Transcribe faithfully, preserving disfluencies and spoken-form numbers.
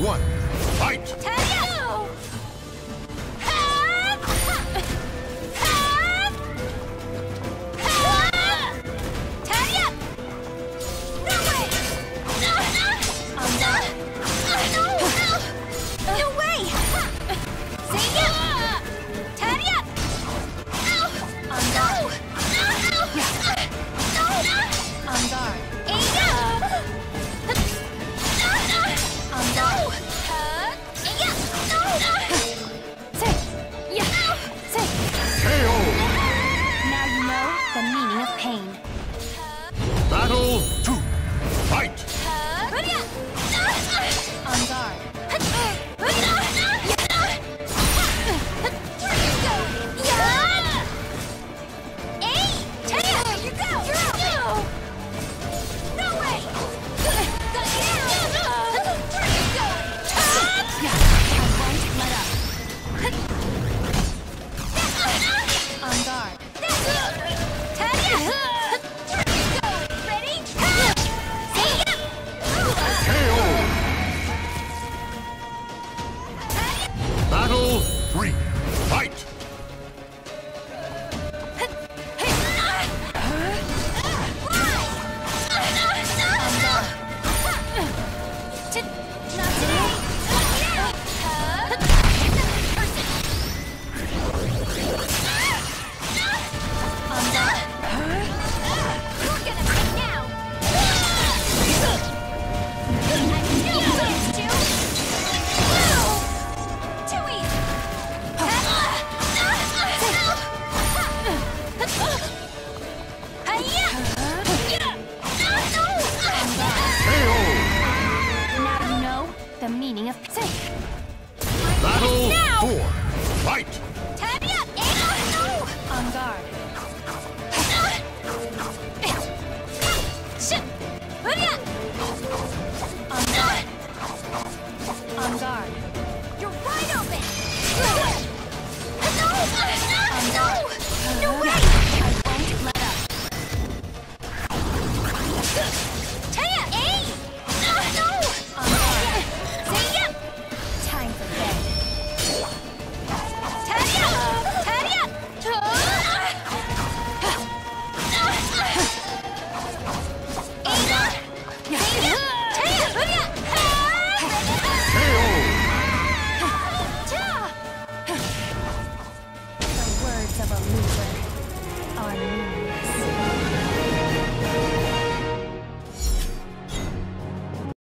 one, fight! Talia! Talia! No way! No way! Seiya! Talia! On guard! On guard! Aya! On guard! Aya! Say! Yeah! Say! K O! Now you know the meaning of pain. Battle two, fight! On guard. On guard. Ready? K O! Battle three, fight! Not today. On guard. You're gonna pay now. I knew this, too. Too easy. K O! Now you know the meaning of say. Battle Now! four, fight! On guard.